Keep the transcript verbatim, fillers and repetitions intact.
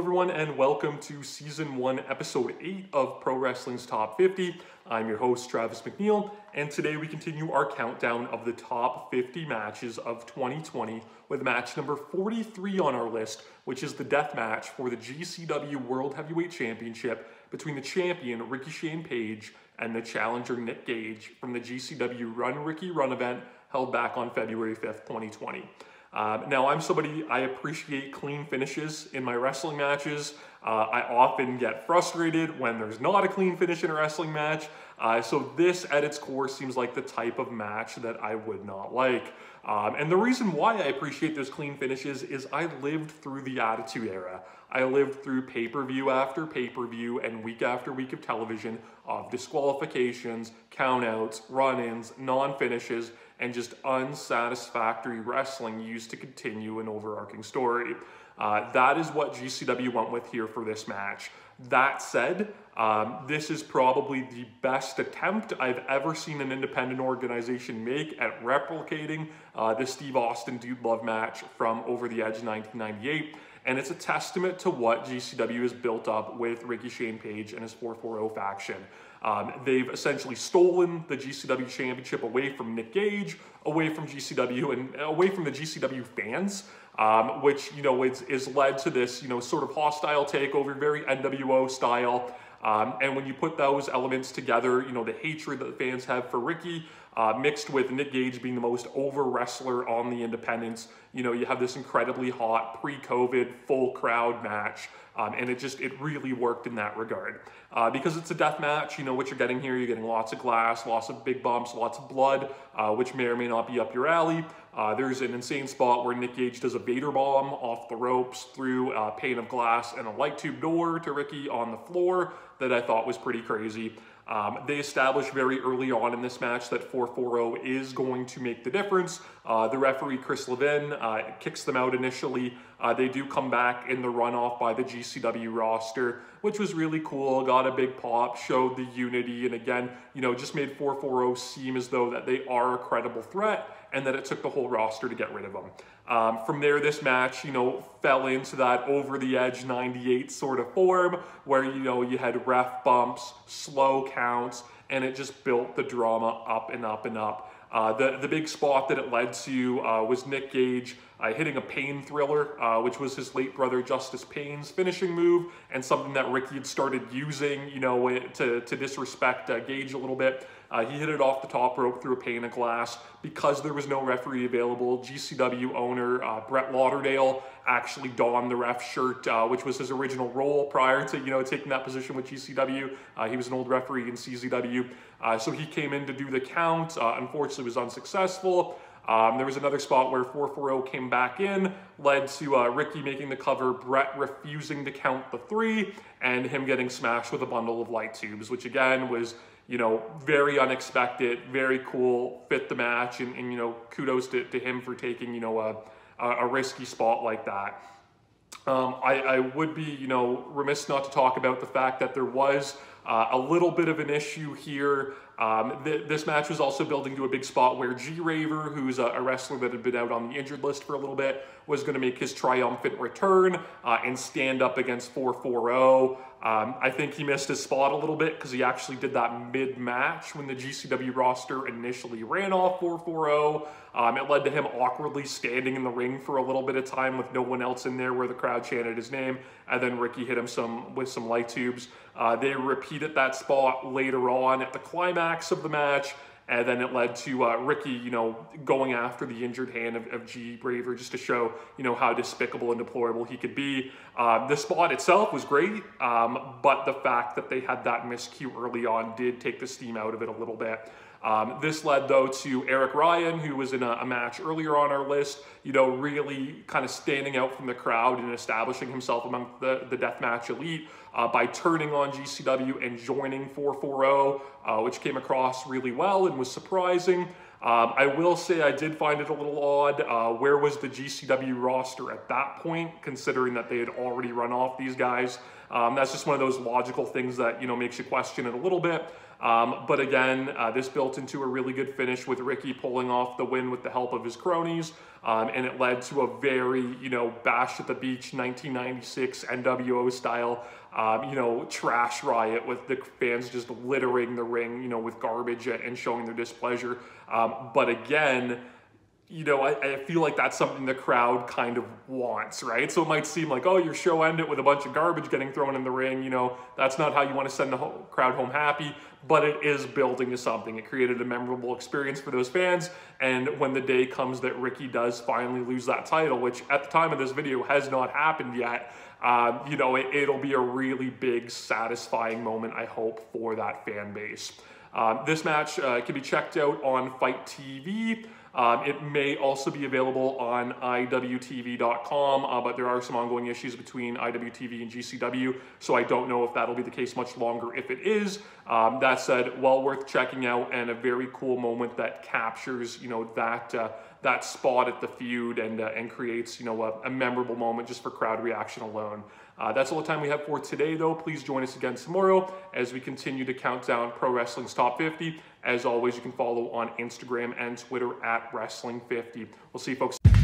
everyone, and welcome to Season one, Episode eight of Pro Wrestling's Top fifty. I'm your host, Travis McNeil, and today we continue our countdown of the top fifty matches of twenty twenty with match number forty-three on our list, which is the death match for the G C W World Heavyweight Championship between the champion, Ricky Shane Page, and the challenger, Nick Gage, from the G C W Run Ricky Run event held back on February fifth, twenty twenty. Uh, now, I'm somebody, I appreciate clean finishes in my wrestling matches. Uh, I often get frustrated when there's not a clean finish in a wrestling match. Uh, so this, at its core, seems like the type of match that I would not like. Um, and the reason why I appreciate those clean finishes is I lived through the Attitude Era. I lived through pay-per-view after pay-per-view and week after week of television of disqualifications, countouts, run-ins, non-finishes, and just unsatisfactory wrestling used to continue an overarching story. Uh, that is what G C W went with here for this match. That said, um, this is probably the best attempt I've ever seen an independent organization make at replicating uh, the Steve Austin Dude Love match from Over the Edge nineteen ninety-eight. And it's a testament to what G C W has built up with Ricky Shane Page and his four forty faction. Um, they've essentially stolen the G C W Championship away from Nick Gage, away from G C W, and away from the G C W fans, um, which, you know, is, is led to this, you know, sort of hostile takeover, very N W O style. Um, and when you put those elements together, you know, the hatred that the fans have for Ricky, uh, mixed with Nick Gage being the most over wrestler on the independents, you know, you have this incredibly hot pre-COVID full crowd match. Um, and it just, it really worked in that regard. Uh, because it's a death match, you know what you're getting here. You're getting lots of glass, lots of big bumps, lots of blood, uh, which may or may not be up your alley. Uh, there's an insane spot where Nick Gage does a Vader bomb off the ropes through a pane of glass and a light tube door to Ricky on the floor that I thought was pretty crazy. Um, they established very early on in this match that four forty is going to make the difference. Uh, the referee, Chris Levin, uh, kicks them out initially. Uh, they do come back in the runoff by the G C W roster, which was really cool. Got a big pop, showed the unity, and again, you know, just made four forty seem as though that they are a credible threat and that it took the whole roster to get rid of them. Um, from there, this match, you know, fell into that over the edge ninety-eight sort of form where, you know, you had ref bumps, slow counts, and it just built the drama up and up and up. Uh, the, the big spot that it led to uh, was Nick Gage uh, hitting a Pain Thriller, uh, which was his late brother Justice Payne's finishing move, and something that Ricky had started using, you know, to, to disrespect uh, Gage a little bit. Uh, he hit it off the top rope through a pane of glass. Because there was no referee available, G C W owner uh, Brett Lauderdale actually donned the ref shirt, uh, which was his original role prior to, you know, taking that position with G C W. Uh, he was an old referee in C Z W. Uh, so he came in to do the count. Uh, unfortunately, was unsuccessful. Um, there was another spot where four forty came back in, led to uh, Ricky making the cover, Brett refusing to count the three, and him getting smashed with a bundle of light tubes, which again was, you know, very unexpected, very cool, fit the match, and, and you know, kudos to, to him for taking, you know, a, a risky spot like that. Um, I, I would be, you know, remiss not to talk about the fact that there was uh, a little bit of an issue here. Um, th this match was also building to a big spot where G-Raver, who's a, a wrestler that had been out on the injured list for a little bit, was going to make his triumphant return uh, and stand up against four forty. Um, I think he missed his spot a little bit because he actually did that mid-match when the G C W roster initially ran off four forty. Um, it led to him awkwardly standing in the ring for a little bit of time with no one else in there where the crowd chanted his name, and then Ricky hit him some with some light tubes. Uh, they repeated that spot later on at the climax of the match, and then it led to uh, Ricky, you know, going after the injured hand of, of G-Raver just to show, you know, how despicable and deplorable he could be. Uh, the spot itself was great, um, but the fact that they had that miscue early on did take the steam out of it a little bit. Um, this led, though, to Eric Ryan, who was in a, a match earlier on our list, you know, really kind of standing out from the crowd and establishing himself among the, the deathmatch elite uh, by turning on G C W and joining four forty, uh, which came across really well and was surprising. Um, I will say I did find it a little odd. Uh, where was the G C W roster at that point, considering that they had already run off these guys? Um, that's just one of those logical things that, you know, makes you question it a little bit. Um, but again, uh, this built into a really good finish with Ricky pulling off the win with the help of his cronies. Um, and it led to a very, you know, Bash at the Beach nineteen ninety-six N W O style, um, you know, trash riot with the fans just littering the ring, you know, with garbage and showing their displeasure. Um, but again, you know, I, I feel like that's something the crowd kind of wants, right? So it might seem like, oh, your show ended with a bunch of garbage getting thrown in the ring. You know, that's not how you want to send the ho- crowd home happy, but it is building to something. It created a memorable experience for those fans. And when the day comes that Ricky does finally lose that title, which at the time of this video has not happened yet, um, you know, it, it'll be a really big, satisfying moment, I hope, for that fan base. Um, this match uh, can be checked out on Fight T V. Um, it may also be available on I W T V dot com, uh, but there are some ongoing issues between I W T V and G C W, so I don't know if that'll be the case much longer if it is. Um, that said, well worth checking out, and a very cool moment that captures, you know, that uh, that spot at the feud and uh, and creates, you know, a, a memorable moment just for crowd reaction alone. Uh, that's all the time we have for today, though. Please join us again tomorrow as we continue to count down Pro Wrestling's Top fifty. As always, you can follow on Instagram and Twitter at Wrestling fifty. We'll see you folks.